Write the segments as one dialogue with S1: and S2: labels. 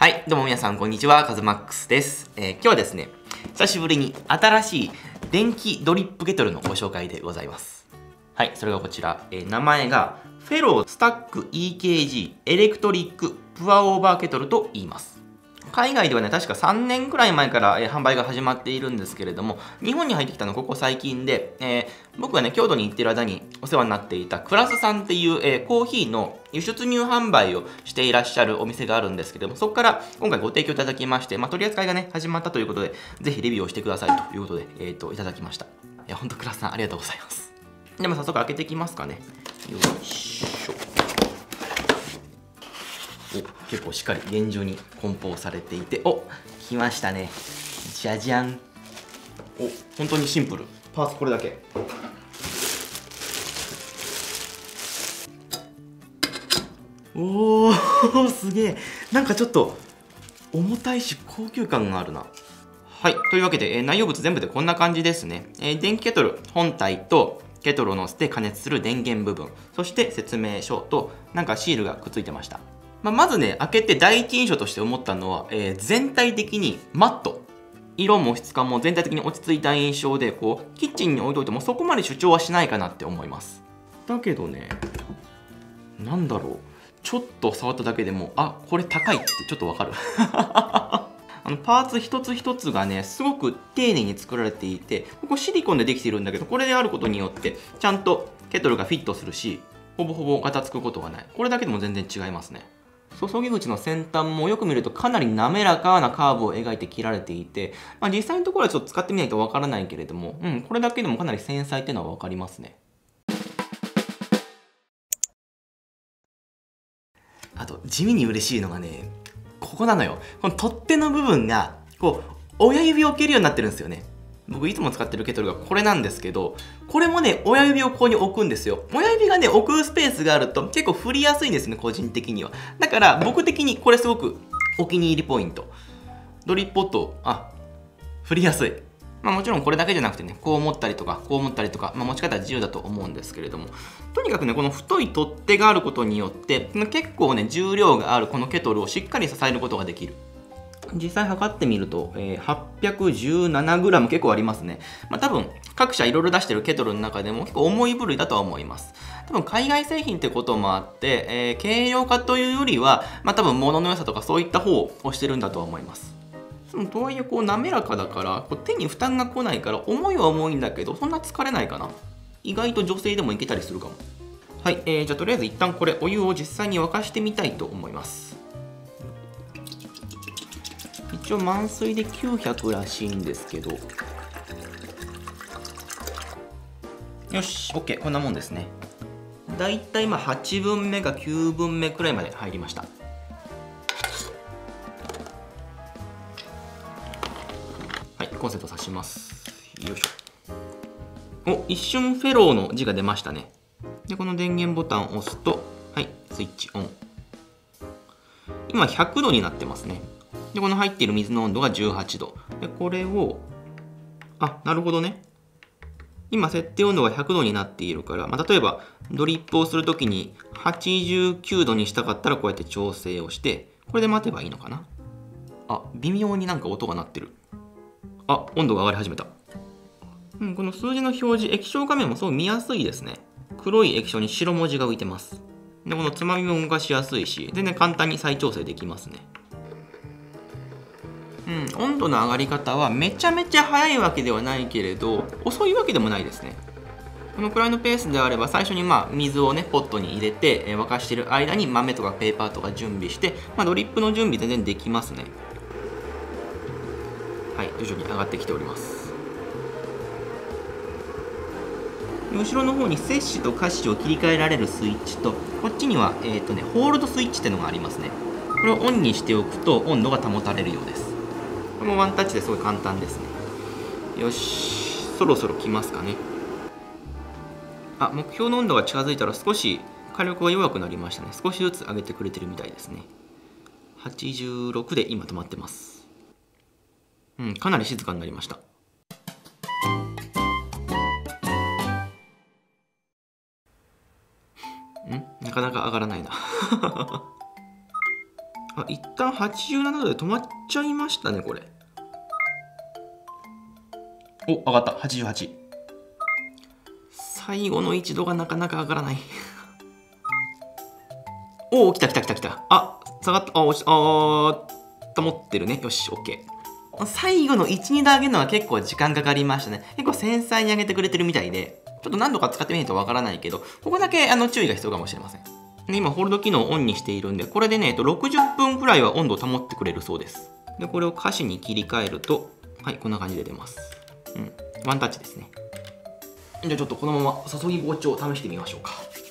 S1: はい、どうも皆さんこんにちは、カズマックスです。今日はですね、久しぶりに新しい電気ドリップケトルのご紹介でございます。はい、それがこちら、名前がフェロースタック EKG エレクトリックプアオーバーケトルと言います。海外ではね、確か3年くらい前から、販売が始まっているんですけれども、日本に入ってきたのはここ最近で、僕がね、京都に行っている間にお世話になっていたクラスさんっていう、コーヒーの輸出入販売をしていらっしゃるお店があるんですけれども、そこから今回ご提供いただきまして、取り扱いがね、始まったということで、ぜひレビューをしてくださいということで、いただきました。いや、ほんとクラスさんありがとうございます。でも早速開けていきますかね。よいしょ。結構しっかり厳重に梱包されていて、来ましたね。じゃじゃん。本当にシンプル。パーツこれだけ。おー、すげえ。なんかちょっと重たいし高級感があるな。はい。というわけで、内容物全部でこんな感じですね。電気ケトル本体とケトルを乗せて加熱する電源部分、そして説明書となんかシールがくっついてました。まずね、開けて第一印象として思ったのは、全体的にマット。色も質感も全体的に落ち着いた印象で、キッチンに置いといてもそこまで主張はしないかなって思います。だけどね、なんだろう。ちょっと触っただけでも、これ高いってちょっとわかる。パーツ一つ一つがね、すごく丁寧に作られていて、ここシリコンでできているんだけど、これであることによって、ちゃんとケトルがフィットするし、ほぼほぼガタつくことがない。これだけでも全然違いますね。注ぎ口の先端もよく見るとかなり滑らかなカーブを描いて切られていて、実際のところはちょっと使ってみないとわからないけれども、これだけでもかなり繊細っていうのはわかりますね。あと、地味に嬉しいのがね、ここなのよ。この取っ手の部分が、親指を置けるようになってるんですよね。僕いつも使ってるケトルがこれなんですけど、これもね、親指をここに置くんですよ。親指がね、置くスペースがあると結構振りやすいんですね、個人的には。だから僕的にこれすごくお気に入りポイント。ドリップポット、振りやすい。もちろんこれだけじゃなくてね、こう持ったりとか、こう持ったりとか、持ち方は自由だと思うんですけれども、とにかくね、この太い取っ手があることによって、結構ね、重量があるこのケトルをしっかり支えることができる。実際測ってみると、817g 結構ありますね。多分各社いろいろ出してるケトルの中でも結構重い部類だとは思います。多分海外製品ってこともあって、軽量化というよりは、多分物の良さとかそういった方をしてるんだとは思います。とはいえ滑らかだから手に負担が来ないから重いは重いんだけどそんな疲れないかな。意外と女性でもいけたりするかも。はい、じゃあとりあえず一旦これお湯を実際に沸かしてみたいと思います。一応満水で900らしいんですけど、よし OK、 こんなもんですね。だいたい8分目か9分目くらいまで入りました。はい、コンセント挿します。よいしょ。一瞬フェローの字が出ましたね。でこの電源ボタンを押すと、はい、スイッチオン。今100度になってますね。でこの入っている水の温度が18度。でこれを、なるほどね。今設定温度が100度になっているから、例えばドリップをするときに89度にしたかったらこうやって調整をして、これで待てばいいのかな。微妙になんか音が鳴ってる。温度が上がり始めた。この数字の表示、液晶画面もすごい見やすいですね。黒い液晶に白文字が浮いてます。でこのつまみも動かしやすいし、全然簡単に再調整できますね。温度の上がり方はめちゃめちゃ速いわけではないけれど遅いわけでもないですね。このくらいのペースであれば最初に水をねポットに入れて、沸かしている間に豆とかペーパーとか準備して、ドリップの準備全然できますね。はい、徐々に上がってきております。後ろの方に摂氏とカッシュを切り替えられるスイッチと、こっちにはホールドスイッチっていうのがありますね。これをオンにしておくと温度が保たれるようです。これもワンタッチですごい簡単ですね。よし、そろそろ来ますかね。目標の温度が近づいたら少し火力が弱くなりましたね。少しずつ上げてくれてるみたいですね。86で今止まってます。かなり静かになりました。なかなか上がらないな。 あ、一旦87度で止まっちゃいましたね、これ。お、上がった。88。最後の1度がなかなか上がらない。おお、来た来た来た来た。あ、下がった。あ、落ちた。保ってるね。よし、OK。最後の1、2度上げるのは結構時間かかりましたね。結構繊細に上げてくれてるみたいで、ちょっと何度か使ってみないとわからないけど、ここだけ注意が必要かもしれません。で今、ホールド機能をオンにしているんで、これでね、60分くらいは温度を保ってくれるそうです。で、これを歌詞に切り替えると、はい、こんな感じで出ます。うん、ワンタッチですね。じゃあちょっとこのまま注ぎ包丁を試してみましょうか。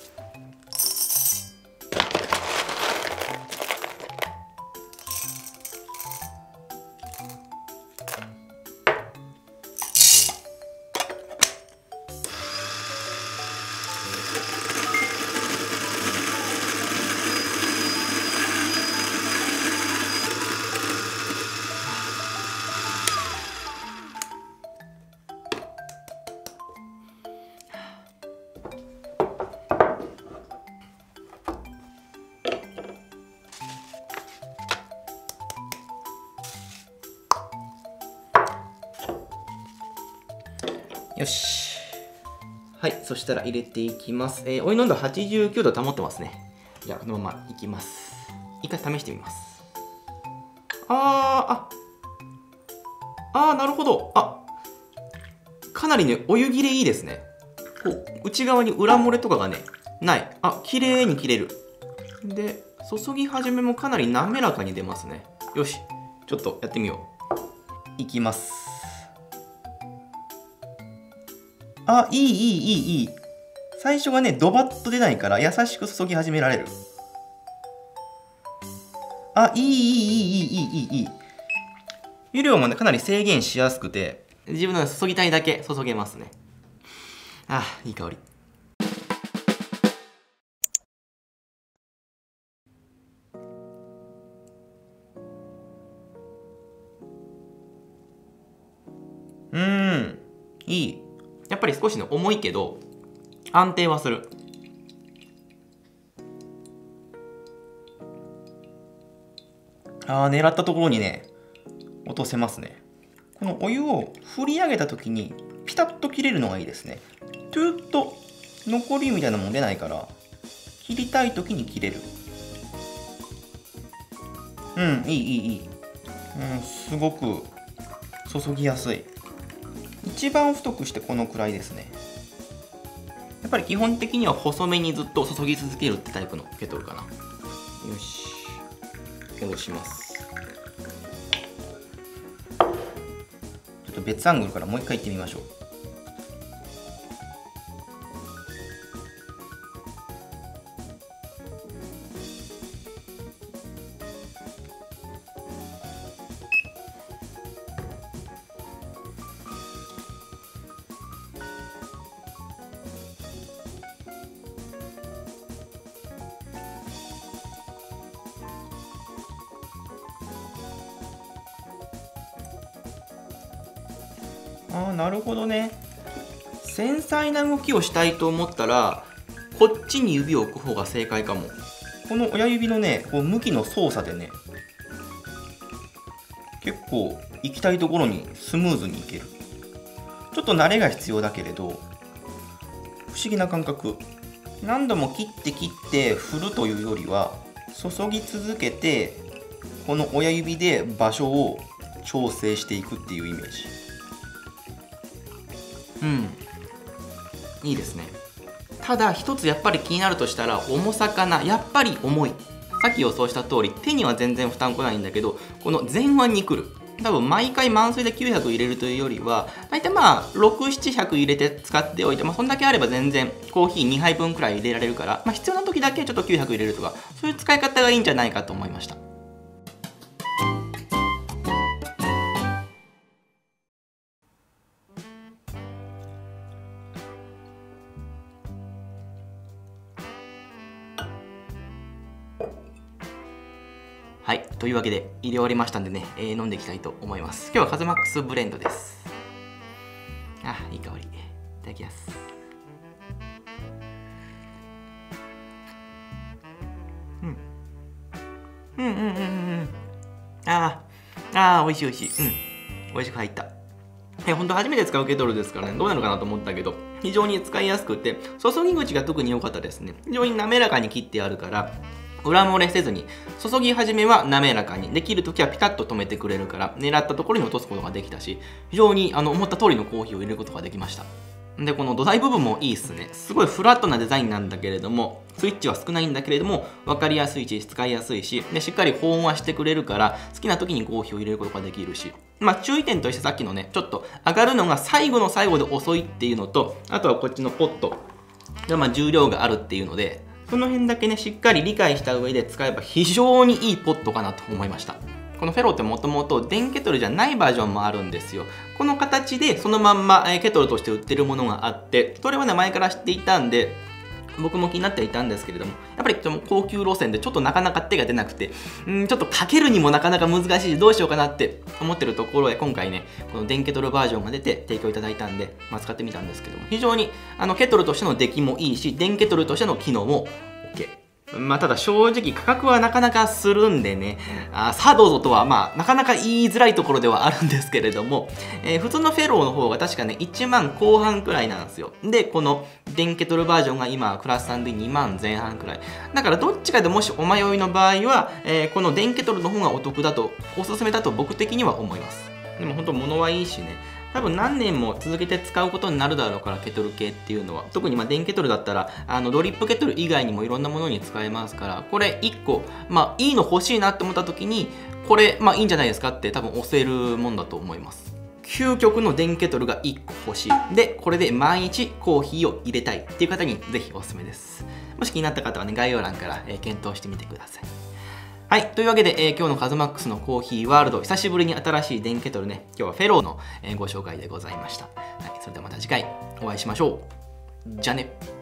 S1: よし。はい、そしたら入れていきます。お湯の温度89度保ってますね。じゃあ、このままいきます。一回試してみます。なるほど。かなりね、お湯切れいいですね。こう、内側に裏漏れとかがね、ない。綺麗に切れる。で、注ぎ始めもかなり滑らかに出ますね。よし、ちょっとやってみよう。いきます。いい。最初がね、ドバッと出ないから優しく注ぎ始められる。いい。湯量もね、かなり制限しやすくて、自分の注ぎたいだけ注げますね。いい香り。いい。やっぱり少しね、重いけど、安定はする。狙ったところにね、落とせますね。このお湯を振り上げた時に、ピタッと切れるのがいいですね。トゥーッと残りみたいなのも出ないから、切りたい時に切れる。いい。すごく注ぎやすい。一番太くしてこのくらいですね。やっぱり基本的には細めにずっと注ぎ続けるってタイプのケトルかな。よし、戻します。ちょっと別アングルからもう一回いってみましょう。なるほどね。繊細な動きをしたいと思ったら、こっちに指を置く方が正解かも。この親指のね、こう向きの操作でね、結構行きたいところにスムーズにいける。ちょっと慣れが必要だけれど、不思議な感覚。何度も切って振るというよりは、注ぎ続けて、この親指で場所を調整していくっていうイメージ。いいですね。ただ一つやっぱり気になるとしたら重さかな。やっぱり重い。さっき予想した通り手には全然負担来ないんだけど、この前腕に来る。多分毎回満水で900入れるというよりは、大体6、700入れて使っておいて、そんだけあれば全然コーヒー2杯分くらい入れられるから、必要な時だけちょっと900入れるとか、そういう使い方がいいんじゃないかと思いました。はい、というわけで入れ終わりましたんでね、飲んでいきたいと思います。今日はカズマックスブレンドです。いい香り。いただきます。 ああ、美味しい美味しい。美味しく入った。本当初めて使うケトルですからね、どうなのかなと思ったけど、非常に使いやすくて、注ぎ口が特に良かったですね。非常に滑らかに切ってあるから、裏漏れせずに、注ぎ始めは滑らかに、できるときはピタッと止めてくれるから、狙ったところに落とすことができたし、非常に思った通りのコーヒーを入れることができました。で、この土台部分もいいっすね。すごいフラットなデザインなんだけれども、スイッチは少ないんだけれども、分かりやすいし、使いやすいし、でしっかり保温はしてくれるから、好きな時にコーヒーを入れることができるし、注意点としてさっきのね、ちょっと上がるのが最後の最後で遅いっていうのと、あとはこっちのポットが重量があるっていうので、その辺だけね、しっかり理解した上で使えば非常にいいポットかなと思いました。このフェロってもともと電ケトルじゃないバージョンもあるんですよ。この形でそのまんまケトルとして売ってるものがあって、それはね、前から知っていたんで、僕も気になってはいたんですけれども、やっぱり高級路線でちょっとなかなか手が出なくて、ちょっとかけるにもなかなか難しいし、どうしようかなって思ってるところへ今回ね、この電ケトルバージョンが出て提供いただいたんで、使ってみたんですけども、非常にケトルとしての出来もいいし、電ケトルとしての機能も OK。ただ正直価格はなかなかするんでね、さあどうぞとはなかなか言いづらいところではあるんですけれども、普通のフェローの方が確かね、1万後半くらいなんですよ。で、この電ケトルバージョンが今、クラス3で2万前半くらい。だからどっちかでもしお迷いの場合は、この電ケトルの方がお得だと、おすすめだと僕的には思います。でも本当物はいいしね、多分何年も続けて使うことになるだろうから、ケトル系っていうのは。特に電ケトルだったら、ドリップケトル以外にもいろんなものに使えますから、これ1個、いいの欲しいなって思った時に、これ、いいんじゃないですかって多分押せるもんだと思います。究極の電ケトルが1個欲しい。で、これで毎日コーヒーを入れたいっていう方にぜひおすすめです。もし気になった方はね、概要欄から検討してみてください。はい。というわけで、今日のカズマックスのコーヒーワールド、久しぶりに新しい電ケトルね、今日はフェローのご紹介でございました。はい。それではまた次回お会いしましょう。じゃあね。